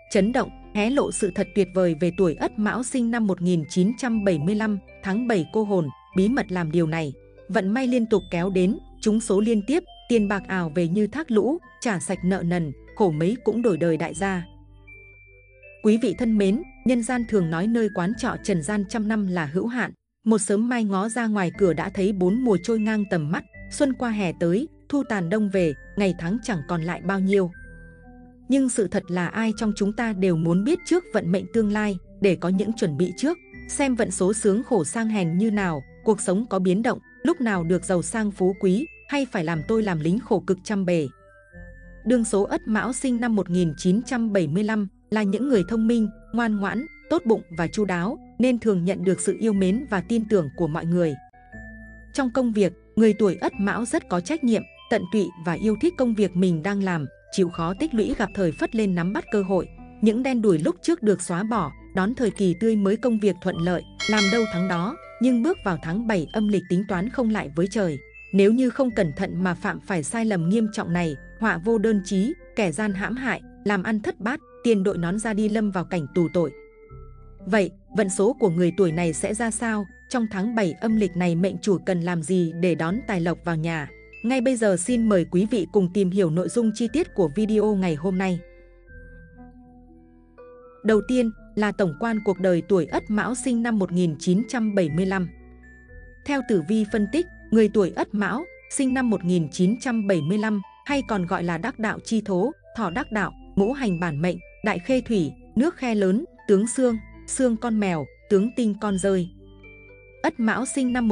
chấn động, hé lộ sự thật tuyệt vời về tuổi Ất Mão sinh năm 1975, tháng 7 cô hồn, bí mật làm điều này. Vận may liên tục kéo đến, trúng số liên tiếp, tiền bạc ào về như thác lũ, trả sạch nợ nần, khổ mấy cũng đổi đời đại gia. Quý vị thân mến, nhân gian thường nói nơi quán trọ trần gian trăm năm là hữu hạn. Một sớm mai ngó ra ngoài cửa đã thấy 4 mùa trôi ngang tầm mắt, xuân qua hè tới, thu tàn đông về, ngày tháng chẳng còn lại bao nhiêu. Nhưng sự thật là ai trong chúng ta đều muốn biết trước vận mệnh tương lai, để có những chuẩn bị trước, xem vận số sướng khổ sang hèn như nào, cuộc sống có biến động, lúc nào được giàu sang phú quý, hay phải làm tôi làm lính khổ cực trăm bề. Đương số Ất Mão sinh năm 1975 là những người thông minh, ngoan ngoãn, tốt bụng và chu đáo, nên thường nhận được sự yêu mến và tin tưởng của mọi người. Trong công việc, người tuổi Ất Mão rất có trách nhiệm, tận tụy và yêu thích công việc mình đang làm, chịu khó tích lũy gặp thời phất lên nắm bắt cơ hội. Những đen đủi lúc trước được xóa bỏ, đón thời kỳ tươi mới công việc thuận lợi, làm đâu thắng đó, nhưng bước vào tháng 7 âm lịch tính toán không lại với trời. Nếu như không cẩn thận mà phạm phải sai lầm nghiêm trọng này, họa vô đơn chí, kẻ gian hãm hại, làm ăn thất bát, tiền đội nón ra đi lâm vào cảnh tù tội. Vậy, vận số của người tuổi này sẽ ra sao? Trong tháng 7 âm lịch này mệnh chủ cần làm gì để đón tài lộc vào nhà? Ngay bây giờ xin mời quý vị cùng tìm hiểu nội dung chi tiết của video ngày hôm nay. Đầu tiên là tổng quan cuộc đời tuổi Ất Mão sinh năm 1975. Theo tử vi phân tích, người tuổi Ất Mão sinh năm 1975 hay còn gọi là đắc đạo chi thố, thọ đắc đạo, ngũ hành bản mệnh, đại khê thủy, nước khe lớn, tướng xương, xương con mèo, tướng tinh con rơi. Ất Mão sinh năm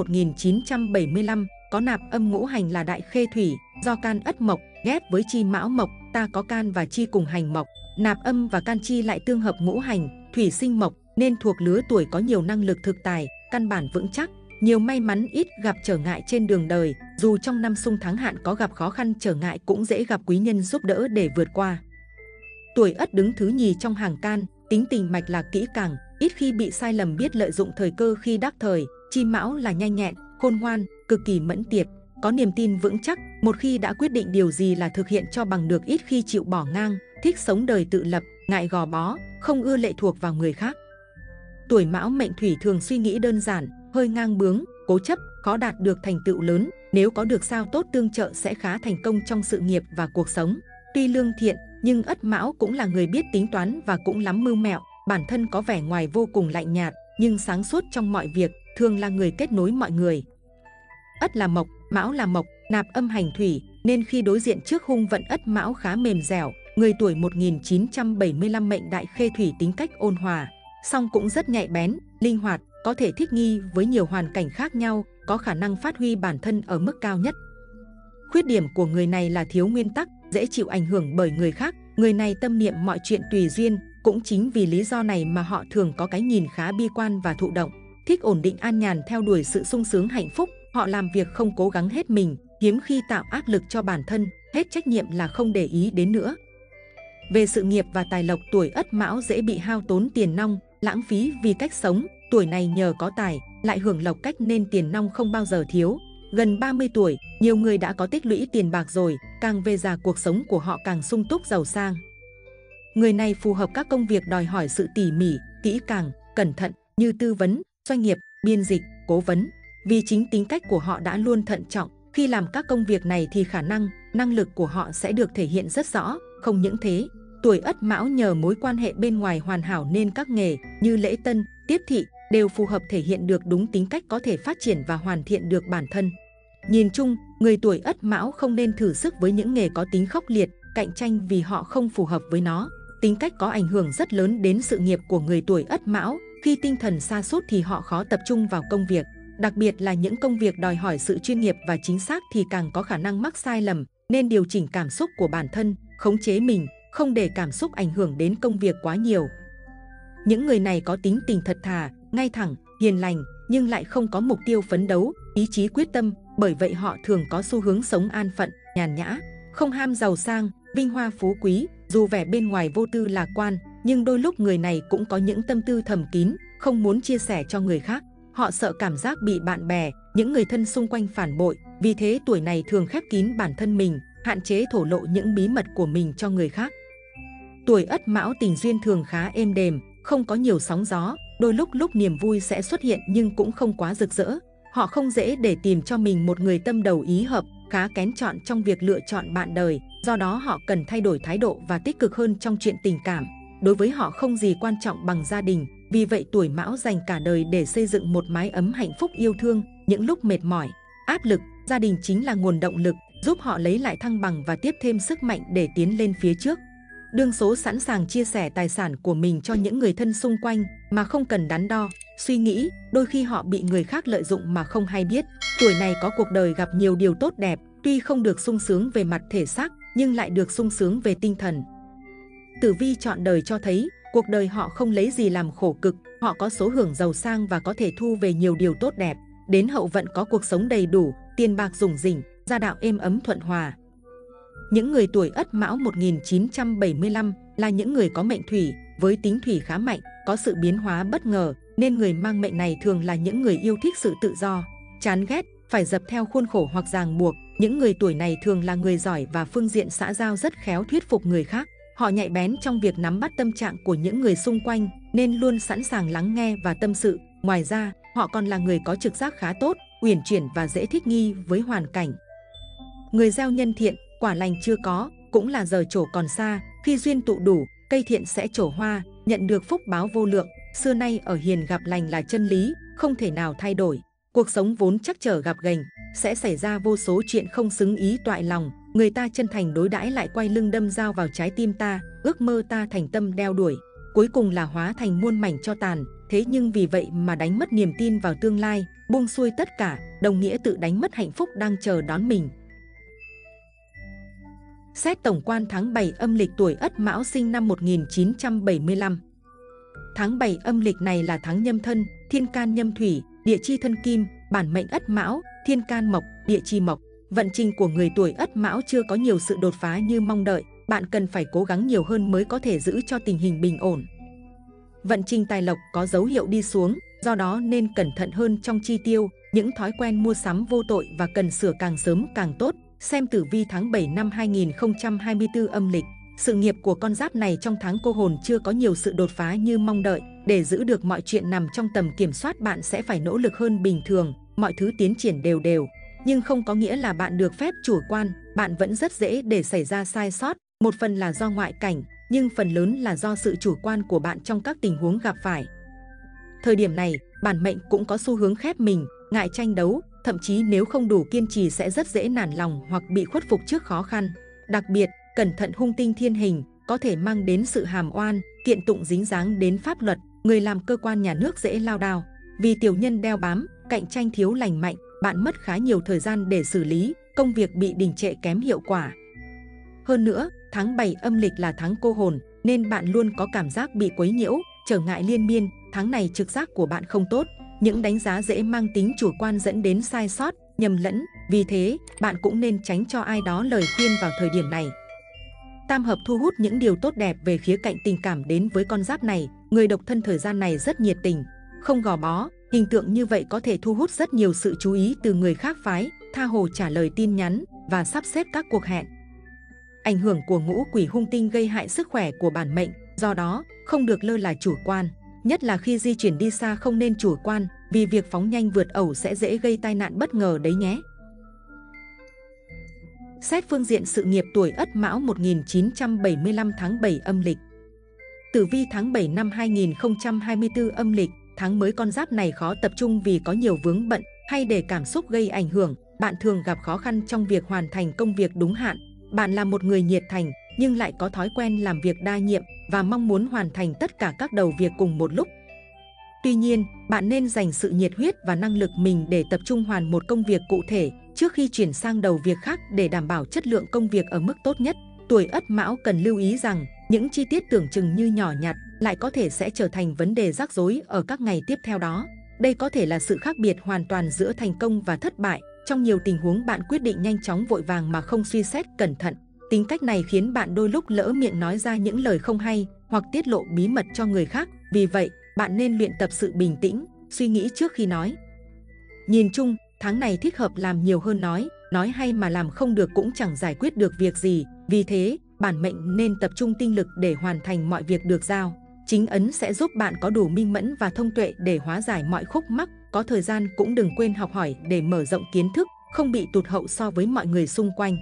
1975 có nạp âm ngũ hành là đại khê thủy, do can Ất mộc ghép với chi Mão mộc, ta có can và chi cùng hành mộc, nạp âm và can chi lại tương hợp ngũ hành, thủy sinh mộc, nên thuộc lứa tuổi có nhiều năng lực thực tài, căn bản vững chắc, nhiều may mắn, ít gặp trở ngại trên đường đời, dù trong năm xung tháng hạn có gặp khó khăn trở ngại cũng dễ gặp quý nhân giúp đỡ để vượt qua. Tuổi Ất đứng thứ nhì trong hàng can, tính tình mạch lạc kỹ càng, ít khi bị sai lầm, biết lợi dụng thời cơ khi đắc thời, chi Mão là nhanh nhẹn, khôn ngoan, cực kỳ mẫn tiệp, có niềm tin vững chắc, một khi đã quyết định điều gì là thực hiện cho bằng được, ít khi chịu bỏ ngang, thích sống đời tự lập, ngại gò bó, không ưa lệ thuộc vào người khác. Tuổi Mão mệnh thủy thường suy nghĩ đơn giản, hơi ngang bướng, cố chấp, khó đạt được thành tựu lớn, nếu có được sao tốt tương trợ sẽ khá thành công trong sự nghiệp và cuộc sống. Tuy lương thiện, nhưng Ất Mão cũng là người biết tính toán và cũng lắm mưu mẹo, bản thân có vẻ ngoài vô cùng lạnh nhạt, nhưng sáng suốt trong mọi việc, thường là người kết nối mọi người. Ất là mộc, Mão là mộc, nạp âm hành thủy, nên khi đối diện trước hung vận Ất Mão khá mềm dẻo. Người tuổi 1975 mệnh đại khê thủy tính cách ôn hòa, song cũng rất nhạy bén, linh hoạt, có thể thích nghi với nhiều hoàn cảnh khác nhau, có khả năng phát huy bản thân ở mức cao nhất. Khuyết điểm của người này là thiếu nguyên tắc, dễ chịu ảnh hưởng bởi người khác, người này tâm niệm mọi chuyện tùy duyên, cũng chính vì lý do này mà họ thường có cái nhìn khá bi quan và thụ động, thích ổn định an nhàn theo đuổi sự sung sướng hạnh phúc, họ làm việc không cố gắng hết mình, hiếm khi tạo áp lực cho bản thân, hết trách nhiệm là không để ý đến nữa. Về sự nghiệp và tài lộc, tuổi Ất Mão dễ bị hao tốn tiền nong, lãng phí vì cách sống, tuổi này nhờ có tài, lại hưởng lộc cách nên tiền nong không bao giờ thiếu. Gần 30 tuổi, nhiều người đã có tích lũy tiền bạc rồi, càng về già cuộc sống của họ càng sung túc giàu sang. Người này phù hợp các công việc đòi hỏi sự tỉ mỉ, kỹ càng, cẩn thận như tư vấn, doanh nghiệp, biên dịch, cố vấn. Vì chính tính cách của họ đã luôn thận trọng, khi làm các công việc này thì khả năng, năng lực của họ sẽ được thể hiện rất rõ. Không những thế, tuổi Ất Mão nhờ mối quan hệ bên ngoài hoàn hảo nên các nghề như lễ tân, tiếp thị đều phù hợp, thể hiện được đúng tính cách, có thể phát triển và hoàn thiện được bản thân. Nhìn chung, người tuổi Ất Mão không nên thử sức với những nghề có tính khốc liệt, cạnh tranh vì họ không phù hợp với nó. Tính cách có ảnh hưởng rất lớn đến sự nghiệp của người tuổi Ất Mão, khi tinh thần sa sút thì họ khó tập trung vào công việc. Đặc biệt là những công việc đòi hỏi sự chuyên nghiệp và chính xác thì càng có khả năng mắc sai lầm, nên điều chỉnh cảm xúc của bản thân, khống chế mình, không để cảm xúc ảnh hưởng đến công việc quá nhiều. Những người này có tính tình thật thà, ngay thẳng, hiền lành, nhưng lại không có mục tiêu phấn đấu, ý chí quyết tâm, bởi vậy họ thường có xu hướng sống an phận, nhàn nhã, không ham giàu sang, vinh hoa phú quý. Dù vẻ bên ngoài vô tư lạc quan, nhưng đôi lúc người này cũng có những tâm tư thầm kín, không muốn chia sẻ cho người khác. Họ sợ cảm giác bị bạn bè, những người thân xung quanh phản bội, vì thế tuổi này thường khép kín bản thân mình, hạn chế thổ lộ những bí mật của mình cho người khác. Tuổi Ất Mão tình duyên thường khá êm đềm, không có nhiều sóng gió, đôi lúc niềm vui sẽ xuất hiện nhưng cũng không quá rực rỡ. Họ không dễ để tìm cho mình một người tâm đầu ý hợp, khá kén chọn trong việc lựa chọn bạn đời, do đó họ cần thay đổi thái độ và tích cực hơn trong chuyện tình cảm. Đối với họ không gì quan trọng bằng gia đình, vì vậy tuổi Mão dành cả đời để xây dựng một mái ấm hạnh phúc yêu thương. Những lúc mệt mỏi, áp lực, gia đình chính là nguồn động lực, giúp họ lấy lại thăng bằng và tiếp thêm sức mạnh để tiến lên phía trước. Đương số sẵn sàng chia sẻ tài sản của mình cho những người thân xung quanh mà không cần đắn đo, suy nghĩ, đôi khi họ bị người khác lợi dụng mà không hay biết. Tuổi này có cuộc đời gặp nhiều điều tốt đẹp, tuy không được sung sướng về mặt thể xác nhưng lại được sung sướng về tinh thần. Tử vi chọn đời cho thấy, cuộc đời họ không lấy gì làm khổ cực, họ có số hưởng giàu sang và có thể thu về nhiều điều tốt đẹp. Đến hậu vận có cuộc sống đầy đủ, tiền bạc rủng rỉnh, gia đạo êm ấm thuận hòa. Những người tuổi Ất Mão 1975 là những người có mệnh thủy, với tính thủy khá mạnh, có sự biến hóa bất ngờ, nên người mang mệnh này thường là những người yêu thích sự tự do, chán ghét phải dập theo khuôn khổ hoặc ràng buộc. Những người tuổi này thường là người giỏi và phương diện xã giao rất khéo thuyết phục người khác. Họ nhạy bén trong việc nắm bắt tâm trạng của những người xung quanh, nên luôn sẵn sàng lắng nghe và tâm sự. Ngoài ra, họ còn là người có trực giác khá tốt, uyển chuyển và dễ thích nghi với hoàn cảnh. Người gieo nhân thiện, quả lành chưa có, cũng là giờ trổ còn xa. Khi duyên tụ đủ, cây thiện sẽ trổ hoa, nhận được phúc báo vô lượng. Xưa nay ở hiền gặp lành là chân lý, không thể nào thay đổi. Cuộc sống vốn trắc trở gập ghềnh, sẽ xảy ra vô số chuyện không xứng ý toại lòng. Người ta chân thành đối đãi lại quay lưng đâm dao vào trái tim ta, ước mơ ta thành tâm đeo đuổi, cuối cùng là hóa thành muôn mảnh tro tàn. Thế nhưng vì vậy mà đánh mất niềm tin vào tương lai, buông xuôi tất cả, đồng nghĩa tự đánh mất hạnh phúc đang chờ đón mình. Xét tổng quan tháng 7 âm lịch, tuổi Ất Mão sinh năm 1975. Tháng 7 âm lịch này là tháng Nhâm Thân, thiên can nhâm thủy, địa chi thân kim, bản mệnh Ất Mão, thiên can mộc, địa chi mộc. Vận trình của người tuổi Ất Mão chưa có nhiều sự đột phá như mong đợi, bạn cần phải cố gắng nhiều hơn mới có thể giữ cho tình hình bình ổn. Vận trình tài lộc có dấu hiệu đi xuống, do đó nên cẩn thận hơn trong chi tiêu, những thói quen mua sắm vô tội và cần sửa càng sớm càng tốt. Xem tử vi tháng 7 năm 2024 âm lịch. Sự nghiệp của con giáp này trong tháng Cô Hồn chưa có nhiều sự đột phá như mong đợi. Để giữ được mọi chuyện nằm trong tầm kiểm soát, bạn sẽ phải nỗ lực hơn bình thường. Mọi thứ tiến triển đều đều, nhưng không có nghĩa là bạn được phép chủ quan. Bạn vẫn rất dễ để xảy ra sai sót, một phần là do ngoại cảnh, nhưng phần lớn là do sự chủ quan của bạn trong các tình huống gặp phải. Thời điểm này, bản mệnh cũng có xu hướng khép mình, ngại tranh đấu, thậm chí nếu không đủ kiên trì sẽ rất dễ nản lòng hoặc bị khuất phục trước khó khăn. Đặc biệt, cẩn thận hung tinh thiên hình có thể mang đến sự hàm oan, kiện tụng dính dáng đến pháp luật. Người làm cơ quan nhà nước dễ lao đao vì tiểu nhân đeo bám, cạnh tranh thiếu lành mạnh, bạn mất khá nhiều thời gian để xử lý, công việc bị đình trệ kém hiệu quả. Hơn nữa, tháng 7 âm lịch là tháng Cô Hồn, nên bạn luôn có cảm giác bị quấy nhiễu, trở ngại liên miên. Tháng này trực giác của bạn không tốt, những đánh giá dễ mang tính chủ quan dẫn đến sai sót, nhầm lẫn. Vì thế, bạn cũng nên tránh cho ai đó lời khuyên vào thời điểm này. Tam hợp thu hút những điều tốt đẹp về khía cạnh tình cảm đến với con giáp này. Người độc thân thời gian này rất nhiệt tình, không gò bó. Hình tượng như vậy có thể thu hút rất nhiều sự chú ý từ người khác phái, tha hồ trả lời tin nhắn và sắp xếp các cuộc hẹn. Ảnh hưởng của ngũ quỷ hung tinh gây hại sức khỏe của bản mệnh, do đó không được lơ là chủ quan. Nhất là khi di chuyển đi xa không nên chủ quan, vì việc phóng nhanh vượt ẩu sẽ dễ gây tai nạn bất ngờ đấy nhé. Xét phương diện sự nghiệp, tuổi Ất Mão 1975 tháng 7 âm lịch. Tử vi tháng 7 năm 2024 âm lịch, tháng mới con giáp này khó tập trung vì có nhiều vướng bận hay để cảm xúc gây ảnh hưởng. Bạn thường gặp khó khăn trong việc hoàn thành công việc đúng hạn. Bạn là một người nhiệt thành nhưng lại có thói quen làm việc đa nhiệm và mong muốn hoàn thành tất cả các đầu việc cùng một lúc. Tuy nhiên, bạn nên dành sự nhiệt huyết và năng lực mình để tập trung hoàn một công việc cụ thể trước khi chuyển sang đầu việc khác để đảm bảo chất lượng công việc ở mức tốt nhất. Tuổi Ất Mão cần lưu ý rằng những chi tiết tưởng chừng như nhỏ nhặt lại có thể sẽ trở thành vấn đề rắc rối ở các ngày tiếp theo đó. Đây có thể là sự khác biệt hoàn toàn giữa thành công và thất bại. Trong nhiều tình huống bạn quyết định nhanh chóng vội vàng mà không suy xét cẩn thận. Tính cách này khiến bạn đôi lúc lỡ miệng nói ra những lời không hay hoặc tiết lộ bí mật cho người khác. Vì vậy, bạn nên luyện tập sự bình tĩnh, suy nghĩ trước khi nói. Nhìn chung, tháng này thích hợp làm nhiều hơn nói hay mà làm không được cũng chẳng giải quyết được việc gì. Vì thế, bản mệnh nên tập trung tinh lực để hoàn thành mọi việc được giao. Chính ấn sẽ giúp bạn có đủ minh mẫn và thông tuệ để hóa giải mọi khúc mắc. Có thời gian cũng đừng quên học hỏi để mở rộng kiến thức, không bị tụt hậu so với mọi người xung quanh.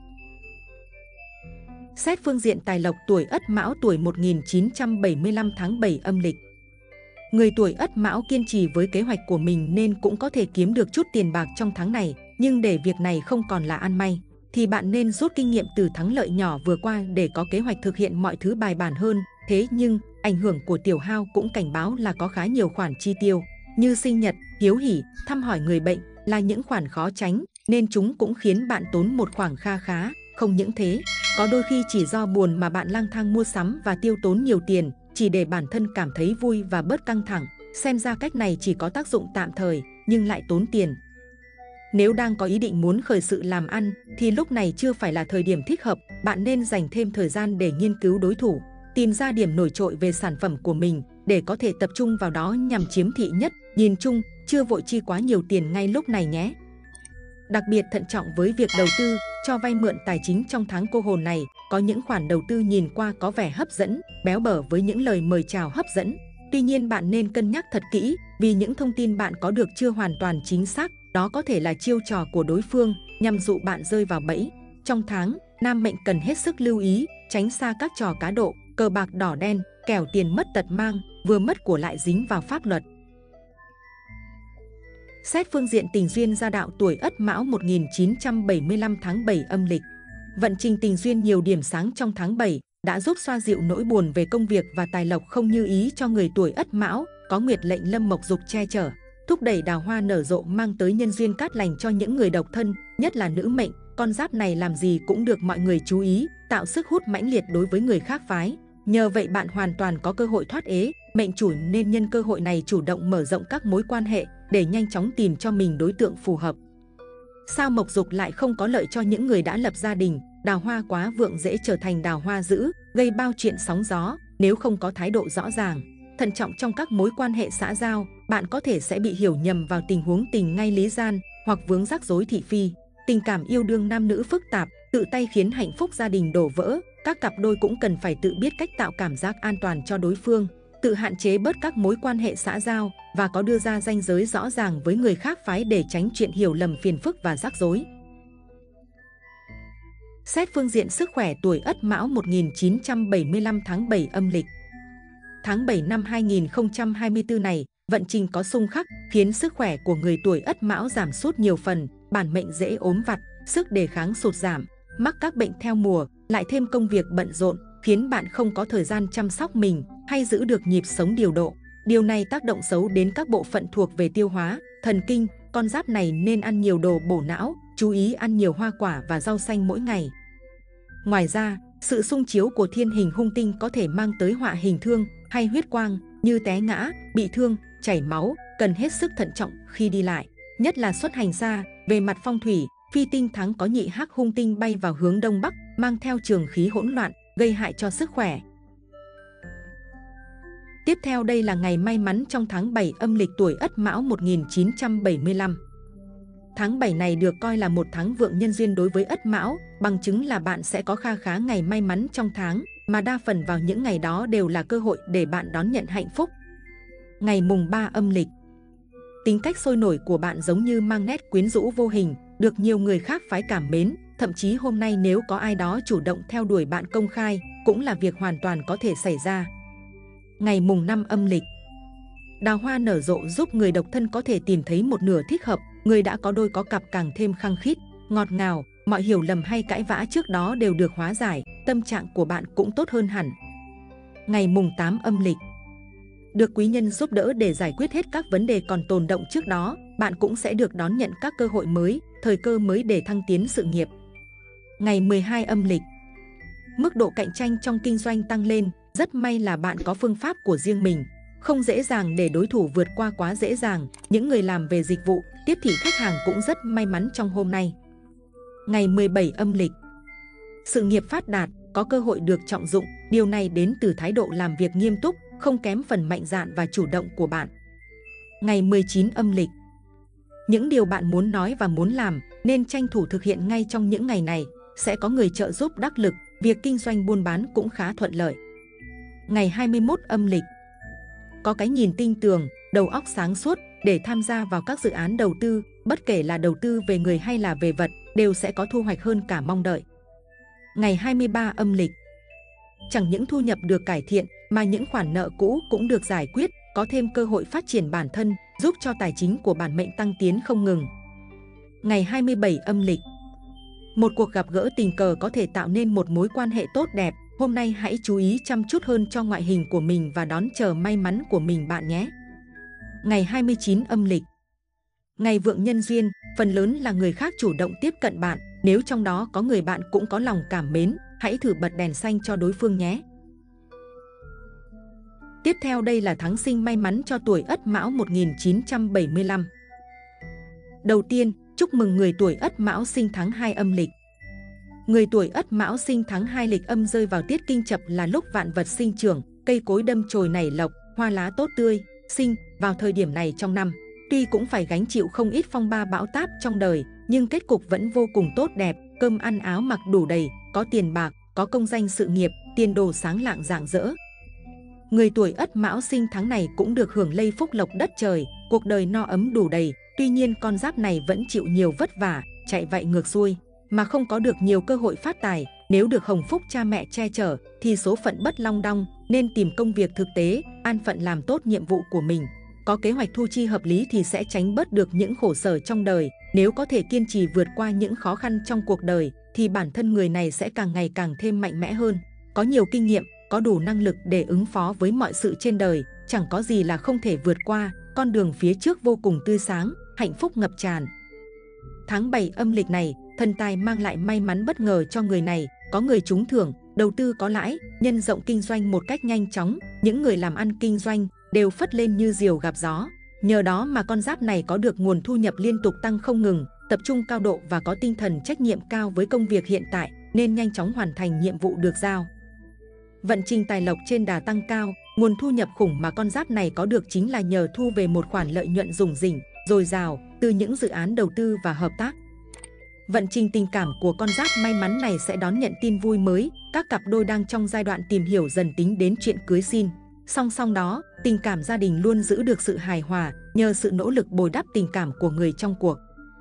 Xét phương diện tài lộc, tuổi Ất Mão tuổi 1975 tháng 7 âm lịch. Người tuổi Ất Mão kiên trì với kế hoạch của mình nên cũng có thể kiếm được chút tiền bạc trong tháng này, nhưng để việc này không còn là ăn may, thì bạn nên rút kinh nghiệm từ thắng lợi nhỏ vừa qua để có kế hoạch thực hiện mọi thứ bài bản hơn. Thế nhưng, ảnh hưởng của tiểu hao cũng cảnh báo là có khá nhiều khoản chi tiêu, như sinh nhật, hiếu hỉ, thăm hỏi người bệnh là những khoản khó tránh, nên chúng cũng khiến bạn tốn một khoản kha khá. Không những thế, có đôi khi chỉ do buồn mà bạn lang thang mua sắm và tiêu tốn nhiều tiền, chỉ để bản thân cảm thấy vui và bớt căng thẳng. Xem ra cách này chỉ có tác dụng tạm thời, nhưng lại tốn tiền. Nếu đang có ý định muốn khởi sự làm ăn, thì lúc này chưa phải là thời điểm thích hợp. Bạn nên dành thêm thời gian để nghiên cứu đối thủ, tìm ra điểm nổi trội về sản phẩm của mình để có thể tập trung vào đó nhằm chiếm thị nhất. Nhìn chung, chưa vội chi quá nhiều tiền ngay lúc này nhé. Đặc biệt thận trọng với việc đầu tư, cho vay mượn tài chính trong tháng cô hồn này. Có những khoản đầu tư nhìn qua có vẻ hấp dẫn, béo bở với những lời mời chào hấp dẫn. Tuy nhiên bạn nên cân nhắc thật kỹ, vì những thông tin bạn có được chưa hoàn toàn chính xác. Đó có thể là chiêu trò của đối phương nhằm dụ bạn rơi vào bẫy. Trong tháng, nam mệnh cần hết sức lưu ý, tránh xa các trò cá độ, cờ bạc đỏ đen, kẻo tiền mất tật mang, vừa mất của lại dính vào pháp luật. Xét phương diện tình duyên gia đạo, tuổi Ất Mão 1975 tháng 7 âm lịch. Vận trình tình duyên nhiều điểm sáng trong tháng 7 đã giúp xoa dịu nỗi buồn về công việc và tài lộc không như ý cho người tuổi Ất Mão. Có nguyệt lệnh lâm mộc dục che chở, thúc đẩy đào hoa nở rộ, mang tới nhân duyên cát lành cho những người độc thân, nhất là nữ mệnh. Con giáp này làm gì cũng được mọi người chú ý, tạo sức hút mãnh liệt đối với người khác phái. Nhờ vậy bạn hoàn toàn có cơ hội thoát ế. Mệnh chủ nên nhân cơ hội này chủ động mở rộng các mối quan hệ để nhanh chóng tìm cho mình đối tượng phù hợp. Sao mộc dục lại không có lợi cho những người đã lập gia đình. Đào hoa quá vượng dễ trở thành đào hoa dữ, gây bao chuyện sóng gió nếu không có thái độ rõ ràng. Thận trọng trong các mối quan hệ xã giao, bạn có thể sẽ bị hiểu nhầm vào tình huống tình ngay lý gian hoặc vướng rắc rối thị phi. Tình cảm yêu đương nam nữ phức tạp, tự tay khiến hạnh phúc gia đình đổ vỡ. Các cặp đôi cũng cần phải tự biết cách tạo cảm giác an toàn cho đối phương, tự hạn chế bớt các mối quan hệ xã giao và có đưa ra ranh giới rõ ràng với người khác phái để tránh chuyện hiểu lầm, phiền phức và rắc rối. Xét phương diện sức khỏe, tuổi Ất Mão 1975 tháng 7 âm lịch. Tháng 7 năm 2024 này, vận trình có xung khắc khiến sức khỏe của người tuổi Ất Mão giảm sút nhiều phần. Bản mệnh dễ ốm vặt, sức đề kháng sụt giảm, mắc các bệnh theo mùa, lại thêm công việc bận rộn khiến bạn không có thời gian chăm sóc mình hay giữ được nhịp sống điều độ. Điều này tác động xấu đến các bộ phận thuộc về tiêu hóa, thần kinh. Con giáp này nên ăn nhiều đồ bổ não, chú ý ăn nhiều hoa quả và rau xanh mỗi ngày. Ngoài ra, sự xung chiếu của thiên hình hung tinh có thể mang tới họa hình thương hay huyết quang như té ngã, bị thương, chảy máu, cần hết sức thận trọng khi đi lại, nhất là xuất hành xa. Về mặt phong thủy, phi tinh tháng có nhị hắc hung tinh bay vào hướng đông bắc, mang theo trường khí hỗn loạn, gây hại cho sức khỏe. Tiếp theo đây là ngày may mắn trong tháng 7 âm lịch, tuổi Ất Mão 1975. Tháng 7 này được coi là một tháng vượng nhân duyên đối với Ất Mão, bằng chứng là bạn sẽ có kha khá ngày may mắn trong tháng, mà đa phần vào những ngày đó đều là cơ hội để bạn đón nhận hạnh phúc. Ngày mùng 3 âm lịch. Tính cách sôi nổi của bạn giống như mang nét quyến rũ vô hình, được nhiều người khác phái cảm mến. Thậm chí hôm nay nếu có ai đó chủ động theo đuổi bạn công khai, cũng là việc hoàn toàn có thể xảy ra. Ngày mùng 5 âm lịch. Đào hoa nở rộ giúp người độc thân có thể tìm thấy một nửa thích hợp. Người đã có đôi có cặp càng thêm khăng khít, ngọt ngào. Mọi hiểu lầm hay cãi vã trước đó đều được hóa giải, tâm trạng của bạn cũng tốt hơn hẳn. Ngày mùng 8 âm lịch. Được quý nhân giúp đỡ để giải quyết hết các vấn đề còn tồn động trước đó, bạn cũng sẽ được đón nhận các cơ hội mới, thời cơ mới để thăng tiến sự nghiệp. Ngày 12 âm lịch. Mức độ cạnh tranh trong kinh doanh tăng lên, rất may là bạn có phương pháp của riêng mình, không dễ dàng để đối thủ vượt qua quá dễ dàng. Những người làm về dịch vụ, tiếp thị khách hàng cũng rất may mắn trong hôm nay. Ngày 17 âm lịch. Sự nghiệp phát đạt, có cơ hội được trọng dụng, điều này đến từ thái độ làm việc nghiêm túc, không kém phần mạnh dạn và chủ động của bạn. Ngày 19 âm lịch. Những điều bạn muốn nói và muốn làm nên tranh thủ thực hiện ngay trong những ngày này. sẽ có người trợ giúp đắc lực, việc kinh doanh buôn bán cũng khá thuận lợi. Ngày 21 âm lịch, có cái nhìn tinh tường, đầu óc sáng suốt để tham gia vào các dự án đầu tư, bất kể là đầu tư về người hay là về vật, đều sẽ có thu hoạch hơn cả mong đợi. Ngày 23 âm lịch, chẳng những thu nhập được cải thiện mà những khoản nợ cũ cũng được giải quyết, có thêm cơ hội phát triển bản thân, giúp cho tài chính của bản mệnh tăng tiến không ngừng. Ngày 27 âm lịch, một cuộc gặp gỡ tình cờ có thể tạo nên một mối quan hệ tốt đẹp. Hôm nay hãy chú ý chăm chút hơn cho ngoại hình của mình và đón chờ may mắn của mình bạn nhé. Ngày 29 âm lịch, ngày vượng nhân duyên, phần lớn là người khác chủ động tiếp cận bạn. Nếu trong đó có người bạn cũng có lòng cảm mến, hãy thử bật đèn xanh cho đối phương nhé. Tiếp theo đây là tháng sinh may mắn cho tuổi Ất Mão 1975. Đầu tiên, chúc mừng người tuổi Ất Mão sinh tháng 2 âm lịch. Người tuổi Ất Mão sinh tháng 2 lịch âm rơi vào tiết Kinh Chập là lúc vạn vật sinh trưởng, cây cối đâm chồi nảy lộc, hoa lá tốt tươi, sinh vào thời điểm này trong năm. Tuy cũng phải gánh chịu không ít phong ba bão táp trong đời, nhưng kết cục vẫn vô cùng tốt đẹp, cơm ăn áo mặc đủ đầy, có tiền bạc, có công danh sự nghiệp, tiền đồ sáng lạng rạng rỡ. Người tuổi Ất Mão sinh tháng này cũng được hưởng lây phúc lộc đất trời, cuộc đời no ấm đủ đầy. Tuy nhiên con giáp này vẫn chịu nhiều vất vả, chạy vạy ngược xuôi, mà không có được nhiều cơ hội phát tài. Nếu được hồng phúc cha mẹ che chở, thì số phận bất long đong, nên tìm công việc thực tế, an phận làm tốt nhiệm vụ của mình. Có kế hoạch thu chi hợp lý thì sẽ tránh bớt được những khổ sở trong đời. Nếu có thể kiên trì vượt qua những khó khăn trong cuộc đời, thì bản thân người này sẽ càng ngày càng thêm mạnh mẽ hơn. Có nhiều kinh nghiệm, có đủ năng lực để ứng phó với mọi sự trên đời, chẳng có gì là không thể vượt qua, con đường phía trước vô cùng tươi sáng, hạnh phúc ngập tràn. Tháng 7 âm lịch này, thần tài mang lại may mắn bất ngờ cho người này, có người trúng thưởng, đầu tư có lãi, nhân rộng kinh doanh một cách nhanh chóng, những người làm ăn kinh doanh đều phất lên như diều gặp gió. Nhờ đó mà con giáp này có được nguồn thu nhập liên tục tăng không ngừng, tập trung cao độ và có tinh thần trách nhiệm cao với công việc hiện tại, nên nhanh chóng hoàn thành nhiệm vụ được giao. Vận trình tài lộc trên đà tăng cao, nguồn thu nhập khủng mà con giáp này có được chính là nhờ thu về một khoản lợi nhuận rủng rỉnh, dồi dào từ những dự án đầu tư và hợp tác. Vận trình tình cảm của con giáp may mắn này sẽ đón nhận tin vui mới, các cặp đôi đang trong giai đoạn tìm hiểu dần tính đến chuyện cưới xin. Song song đó, tình cảm gia đình luôn giữ được sự hài hòa nhờ sự nỗ lực bồi đắp tình cảm của người trong cuộc.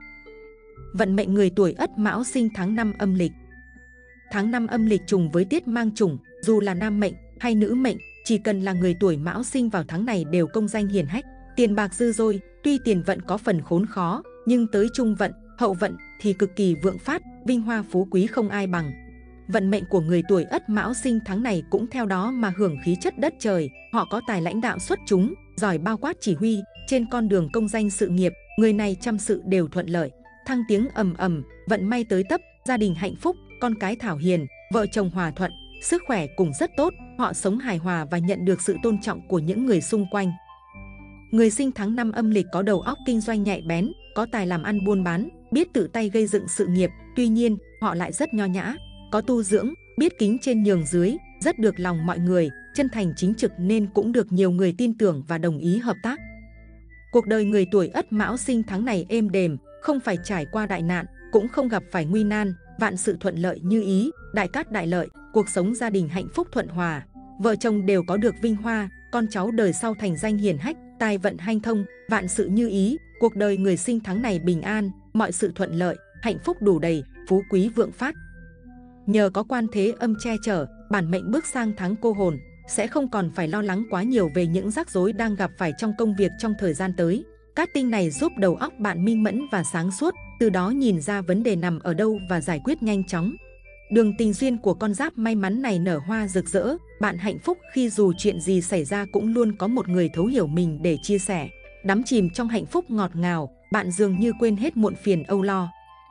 Vận mệnh người tuổi Ất Mão sinh tháng 5 âm lịch. Tháng 5 âm lịch trùng với tiết mang chủng, dù là nam mệnh hay nữ mệnh, chỉ cần là người tuổi Mão sinh vào tháng này đều công danh hiển hách, tiền bạc dư dôi. Tuy tiền vận có phần khốn khó, nhưng tới trung vận, hậu vận thì cực kỳ vượng phát, vinh hoa phú quý không ai bằng. Vận mệnh của người tuổi Ất Mão sinh tháng này cũng theo đó mà hưởng khí chất đất trời, họ có tài lãnh đạo xuất chúng, giỏi bao quát chỉ huy, trên con đường công danh sự nghiệp, người này trăm sự đều thuận lợi, thăng tiếng ầm ầm, vận may tới tấp, gia đình hạnh phúc, con cái thảo hiền, vợ chồng hòa thuận, sức khỏe cũng rất tốt, họ sống hài hòa và nhận được sự tôn trọng của những người xung quanh. Người sinh tháng 5 âm lịch có đầu óc kinh doanh nhạy bén, có tài làm ăn buôn bán, biết tự tay gây dựng sự nghiệp, tuy nhiên họ lại rất nho nhã, có tu dưỡng, biết kính trên nhường dưới, rất được lòng mọi người, chân thành chính trực nên cũng được nhiều người tin tưởng và đồng ý hợp tác. Cuộc đời người tuổi Ất Mão sinh tháng này êm đềm, không phải trải qua đại nạn, cũng không gặp phải nguy nan, vạn sự thuận lợi như ý, đại cát đại lợi, cuộc sống gia đình hạnh phúc thuận hòa, vợ chồng đều có được vinh hoa, con cháu đời sau thành danh hiển hách, tài vận hanh thông, vạn sự như ý, cuộc đời người sinh tháng này bình an, mọi sự thuận lợi, hạnh phúc đủ đầy, phú quý vượng phát. Nhờ có quan thế âm che chở, bản mệnh bước sang tháng cô hồn, sẽ không còn phải lo lắng quá nhiều về những rắc rối đang gặp phải trong công việc trong thời gian tới. Cát tinh này giúp đầu óc bạn minh mẫn và sáng suốt, từ đó nhìn ra vấn đề nằm ở đâu và giải quyết nhanh chóng. Đường tình duyên của con giáp may mắn này nở hoa rực rỡ, bạn hạnh phúc khi dù chuyện gì xảy ra cũng luôn có một người thấu hiểu mình để chia sẻ. Đắm chìm trong hạnh phúc ngọt ngào, bạn dường như quên hết muộn phiền âu lo.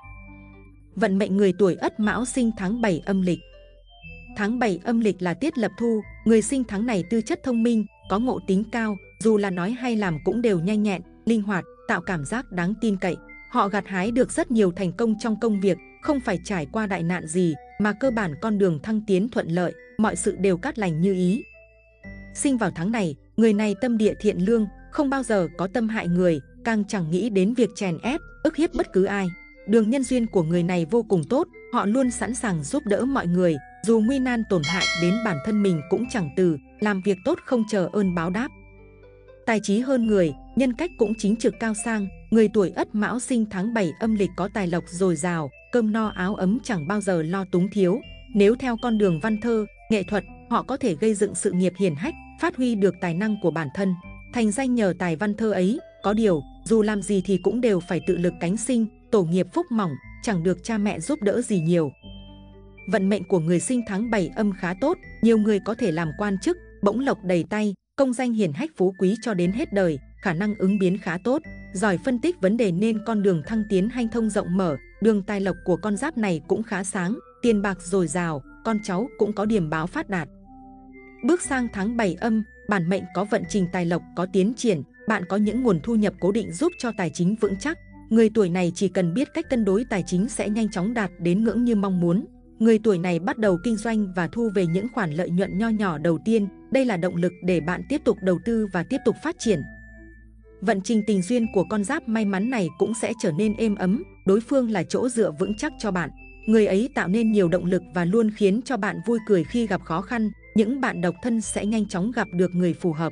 Vận mệnh người tuổi Ất Mão sinh tháng 7 âm lịch. Tháng 7 âm lịch là tiết lập thu, người sinh tháng này tư chất thông minh, có ngộ tính cao, dù là nói hay làm cũng đều nhanh nhẹn, linh hoạt, tạo cảm giác đáng tin cậy. Họ gặt hái được rất nhiều thành công trong công việc, không phải trải qua đại nạn gì, mà cơ bản con đường thăng tiến thuận lợi, mọi sự đều cát lành như ý. Sinh vào tháng này, người này tâm địa thiện lương, không bao giờ có tâm hại người, càng chẳng nghĩ đến việc chèn ép, ức hiếp bất cứ ai. Đường nhân duyên của người này vô cùng tốt, họ luôn sẵn sàng giúp đỡ mọi người, dù nguy nan tổn hại đến bản thân mình cũng chẳng từ, làm việc tốt không chờ ơn báo đáp. Tài trí hơn người, nhân cách cũng chính trực cao sang, người tuổi Ất Mão sinh tháng 7 âm lịch có tài lộc dồi dào, cơm no áo ấm chẳng bao giờ lo túng thiếu. Nếu theo con đường văn thơ, nghệ thuật, họ có thể gây dựng sự nghiệp hiển hách, phát huy được tài năng của bản thân, thành danh nhờ tài văn thơ ấy. Có điều, dù làm gì thì cũng đều phải tự lực cánh sinh, tổ nghiệp phúc mỏng, chẳng được cha mẹ giúp đỡ gì nhiều. Vận mệnh của người sinh tháng 7 âm khá tốt, nhiều người có thể làm quan chức, bổng lộc đầy tay, công danh hiển hách phú quý cho đến hết đời, khả năng ứng biến khá tốt, giỏi phân tích vấn đề nên con đường thăng tiến hanh thông rộng mở. Đường tài lộc của con giáp này cũng khá sáng, tiền bạc dồi dào, con cháu cũng có điểm báo phát đạt. Bước sang tháng 7 âm, bản mệnh có vận trình tài lộc có tiến triển, bạn có những nguồn thu nhập cố định giúp cho tài chính vững chắc. Người tuổi này chỉ cần biết cách cân đối tài chính sẽ nhanh chóng đạt đến ngưỡng như mong muốn. Người tuổi này bắt đầu kinh doanh và thu về những khoản lợi nhuận nho nhỏ đầu tiên. Đây là động lực để bạn tiếp tục đầu tư và tiếp tục phát triển. Vận trình tình duyên của con giáp may mắn này cũng sẽ trở nên êm ấm, đối phương là chỗ dựa vững chắc cho bạn. Người ấy tạo nên nhiều động lực và luôn khiến cho bạn vui cười khi gặp khó khăn. Những bạn độc thân sẽ nhanh chóng gặp được người phù hợp.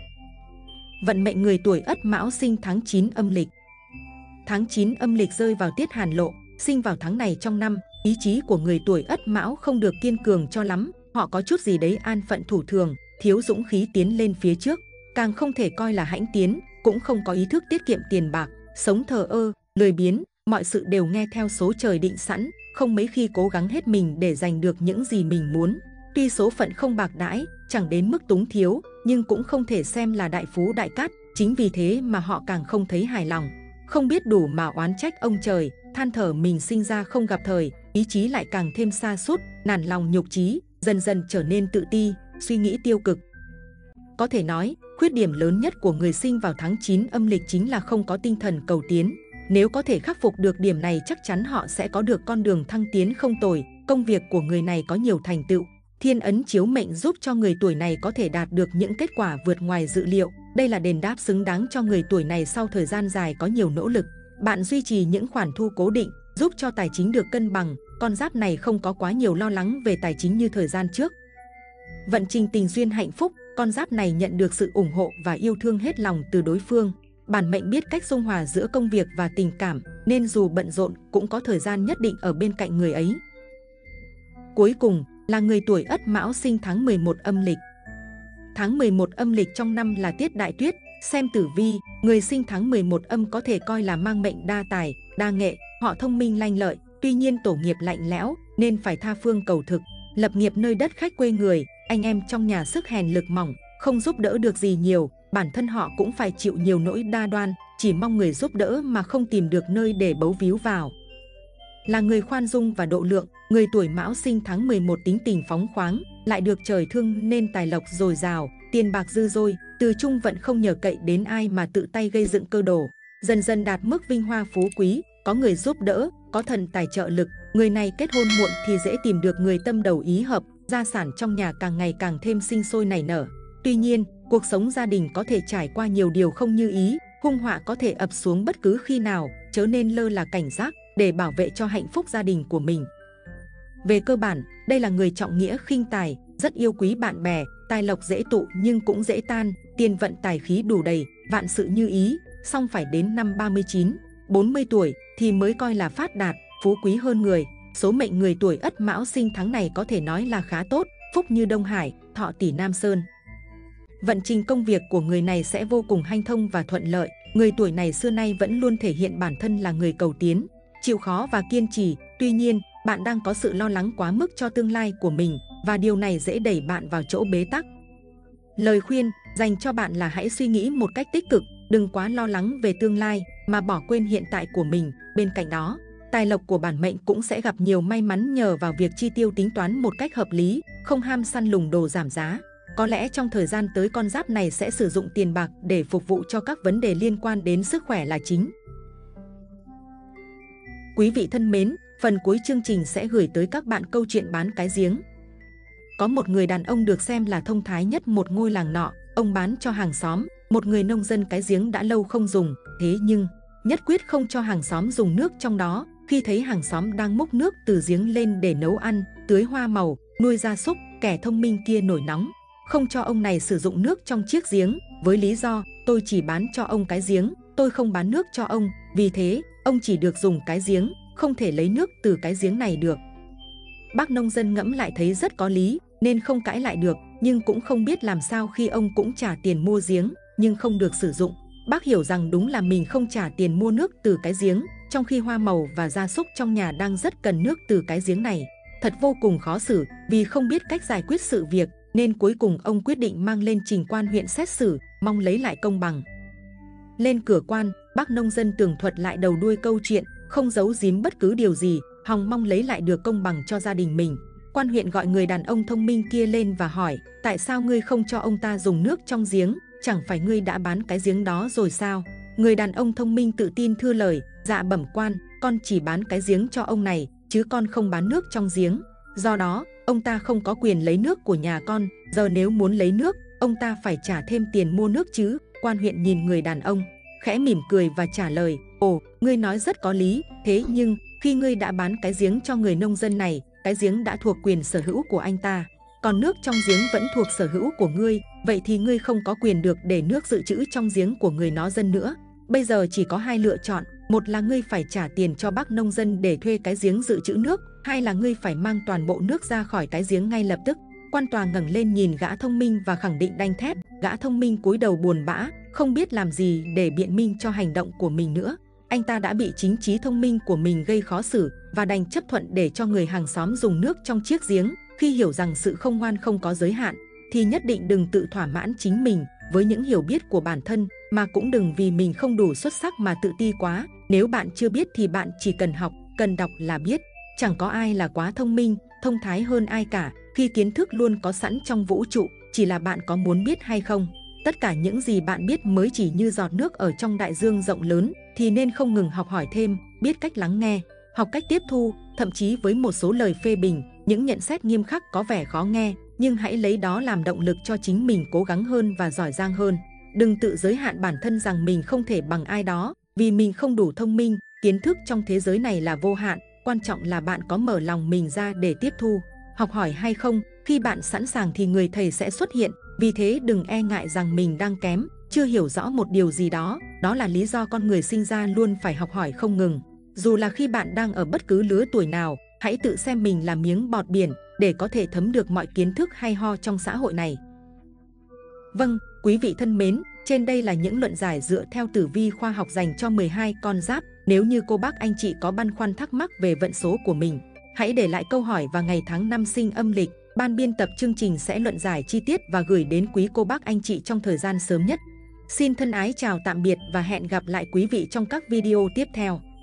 Vận mệnh người tuổi Ất Mão sinh tháng 9 âm lịch. Tháng 9 âm lịch rơi vào tiết Hàn Lộ, sinh vào tháng này trong năm, ý chí của người tuổi Ất Mão không được kiên cường cho lắm, họ có chút gì đấy an phận thủ thường, thiếu dũng khí tiến lên phía trước, càng không thể coi là hãnh tiến, cũng không có ý thức tiết kiệm tiền bạc, sống thờ ơ, lười biếng, mọi sự đều nghe theo số trời định sẵn, không mấy khi cố gắng hết mình để giành được những gì mình muốn. Tuy số phận không bạc đãi, chẳng đến mức túng thiếu, nhưng cũng không thể xem là đại phú đại cát, chính vì thế mà họ càng không thấy hài lòng. Không biết đủ mà oán trách ông trời, than thở mình sinh ra không gặp thời, ý chí lại càng thêm sa sút, nản lòng nhục chí, dần dần trở nên tự ti, suy nghĩ tiêu cực. Có thể nói, khuyết điểm lớn nhất của người sinh vào tháng 9 âm lịch chính là không có tinh thần cầu tiến. Nếu có thể khắc phục được điểm này chắc chắn họ sẽ có được con đường thăng tiến không tồi, công việc của người này có nhiều thành tựu. Thiên ấn chiếu mệnh giúp cho người tuổi này có thể đạt được những kết quả vượt ngoài dự liệu. Đây là đền đáp xứng đáng cho người tuổi này sau thời gian dài có nhiều nỗ lực. Bạn duy trì những khoản thu cố định, giúp cho tài chính được cân bằng. Con giáp này không có quá nhiều lo lắng về tài chính như thời gian trước. Vận trình tình duyên hạnh phúc, con giáp này nhận được sự ủng hộ và yêu thương hết lòng từ đối phương. Bản mệnh biết cách dung hòa giữa công việc và tình cảm, nên dù bận rộn cũng có thời gian nhất định ở bên cạnh người ấy. Cuối cùng là người tuổi Ất Mão sinh tháng 11 âm lịch. Tháng 11 âm lịch trong năm là tiết đại tuyết, xem tử vi, người sinh tháng 11 âm có thể coi là mang mệnh đa tài, đa nghệ, họ thông minh lanh lợi, tuy nhiên tổ nghiệp lạnh lẽo nên phải tha phương cầu thực, lập nghiệp nơi đất khách quê người, anh em trong nhà sức hèn lực mỏng, không giúp đỡ được gì nhiều, bản thân họ cũng phải chịu nhiều nỗi đa đoan, chỉ mong người giúp đỡ mà không tìm được nơi để bấu víu vào. Là người khoan dung và độ lượng, người tuổi Mão sinh tháng 11 tính tình phóng khoáng, lại được trời thương nên tài lộc dồi dào, tiền bạc dư dôi, từ trung vận không nhờ cậy đến ai mà tự tay gây dựng cơ đồ, dần dần đạt mức vinh hoa phú quý, có người giúp đỡ, có thần tài trợ lực. Người này kết hôn muộn thì dễ tìm được người tâm đầu ý hợp, gia sản trong nhà càng ngày càng thêm sinh sôi nảy nở. Tuy nhiên, cuộc sống gia đình có thể trải qua nhiều điều không như ý, hung họa có thể ập xuống bất cứ khi nào, chớ nên lơ là cảnh giác để bảo vệ cho hạnh phúc gia đình của mình. Về cơ bản, đây là người trọng nghĩa khinh tài, rất yêu quý bạn bè, tài lộc dễ tụ nhưng cũng dễ tan, tiền vận tài khí đủ đầy, vạn sự như ý, song phải đến năm 39, 40 tuổi thì mới coi là phát đạt, phú quý hơn người. Số mệnh người tuổi Ất Mão sinh tháng này có thể nói là khá tốt, phúc như Đông Hải, thọ tỷ Nam Sơn. Vận trình công việc của người này sẽ vô cùng hanh thông và thuận lợi. Người tuổi này xưa nay vẫn luôn thể hiện bản thân là người cầu tiến, chịu khó và kiên trì. Tuy nhiên, bạn đang có sự lo lắng quá mức cho tương lai của mình và điều này dễ đẩy bạn vào chỗ bế tắc. Lời khuyên dành cho bạn là hãy suy nghĩ một cách tích cực, đừng quá lo lắng về tương lai mà bỏ quên hiện tại của mình. Bên cạnh đó, tài lộc của bản mệnh cũng sẽ gặp nhiều may mắn nhờ vào việc chi tiêu tính toán một cách hợp lý, không ham săn lùng đồ giảm giá. Có lẽ trong thời gian tới con giáp này sẽ sử dụng tiền bạc để phục vụ cho các vấn đề liên quan đến sức khỏe là chính. Quý vị thân mến, phần cuối chương trình sẽ gửi tới các bạn câu chuyện bán cái giếng. Có một người đàn ông được xem là thông thái nhất một ngôi làng nọ, ông bán cho hàng xóm, một người nông dân cái giếng đã lâu không dùng, thế nhưng nhất quyết không cho hàng xóm dùng nước trong đó. khi thấy hàng xóm đang múc nước từ giếng lên để nấu ăn, tưới hoa màu, nuôi gia súc, kẻ thông minh kia nổi nóng, không cho ông này sử dụng nước trong chiếc giếng, với lý do tôi chỉ bán cho ông cái giếng, tôi không bán nước cho ông, vì thế ông chỉ được dùng cái giếng, không thể lấy nước từ cái giếng này được. Bác nông dân ngẫm lại thấy rất có lý, nên không cãi lại được, nhưng cũng không biết làm sao khi ông cũng trả tiền mua giếng, nhưng không được sử dụng. Bác hiểu rằng đúng là mình không trả tiền mua nước từ cái giếng, trong khi hoa màu và gia súc trong nhà đang rất cần nước từ cái giếng này. Thật vô cùng khó xử, vì không biết cách giải quyết sự việc, nên cuối cùng ông quyết định mang lên trình quan huyện xét xử, mong lấy lại công bằng. Lên cửa quan, bác nông dân tường thuật lại đầu đuôi câu chuyện, không giấu giếm bất cứ điều gì, hòng mong lấy lại được công bằng cho gia đình mình. Quan huyện gọi người đàn ông thông minh kia lên và hỏi, tại sao ngươi không cho ông ta dùng nước trong giếng, chẳng phải ngươi đã bán cái giếng đó rồi sao? Người đàn ông thông minh tự tin thưa lời, dạ bẩm quan, con chỉ bán cái giếng cho ông này, chứ con không bán nước trong giếng. Do đó, ông ta không có quyền lấy nước của nhà con, giờ nếu muốn lấy nước, ông ta phải trả thêm tiền mua nước chứ. Quan huyện nhìn người đàn ông, khẽ mỉm cười và trả lời, ồ, ngươi nói rất có lý, thế nhưng khi ngươi đã bán cái giếng cho người nông dân này, cái giếng đã thuộc quyền sở hữu của anh ta, còn nước trong giếng vẫn thuộc sở hữu của ngươi, vậy thì ngươi không có quyền được để nước dự trữ trong giếng của người nó dân nữa. Bây giờ chỉ có hai lựa chọn, một là ngươi phải trả tiền cho bác nông dân để thuê cái giếng dự trữ nước, hai là ngươi phải mang toàn bộ nước ra khỏi cái giếng ngay lập tức. Quan tòa ngẩng lên nhìn gã thông minh và khẳng định đanh thép. Gã thông minh cúi đầu buồn bã, không biết làm gì để biện minh cho hành động của mình nữa. Anh ta đã bị chính trí thông minh của mình gây khó xử và đành chấp thuận để cho người hàng xóm dùng nước trong chiếc giếng. Khi hiểu rằng sự không ngoan không có giới hạn, thì nhất định đừng tự thỏa mãn chính mình với những hiểu biết của bản thân, mà cũng đừng vì mình không đủ xuất sắc mà tự ti quá. Nếu bạn chưa biết thì bạn chỉ cần học, cần đọc là biết. Chẳng có ai là quá thông minh, thông thái hơn ai cả, khi kiến thức luôn có sẵn trong vũ trụ, chỉ là bạn có muốn biết hay không. Tất cả những gì bạn biết mới chỉ như giọt nước ở trong đại dương rộng lớn, thì nên không ngừng học hỏi thêm, biết cách lắng nghe, học cách tiếp thu, thậm chí với một số lời phê bình, những nhận xét nghiêm khắc có vẻ khó nghe, nhưng hãy lấy đó làm động lực cho chính mình cố gắng hơn và giỏi giang hơn. Đừng tự giới hạn bản thân rằng mình không thể bằng ai đó, vì mình không đủ thông minh. Kiến thức trong thế giới này là vô hạn, quan trọng là bạn có mở lòng mình ra để tiếp thu, học hỏi hay không. Khi bạn sẵn sàng thì người thầy sẽ xuất hiện, vì thế đừng e ngại rằng mình đang kém, chưa hiểu rõ một điều gì đó. Đó là lý do con người sinh ra luôn phải học hỏi không ngừng. Dù là khi bạn đang ở bất cứ lứa tuổi nào, hãy tự xem mình là miếng bọt biển để có thể thấm được mọi kiến thức hay ho trong xã hội này. Vâng, quý vị thân mến, trên đây là những luận giải dựa theo tử vi khoa học dành cho 12 con giáp. Nếu như cô bác anh chị có băn khoăn thắc mắc về vận số của mình, hãy để lại câu hỏi vào ngày tháng năm sinh âm lịch. Ban biên tập chương trình sẽ luận giải chi tiết và gửi đến quý cô bác anh chị trong thời gian sớm nhất. Xin thân ái chào tạm biệt và hẹn gặp lại quý vị trong các video tiếp theo.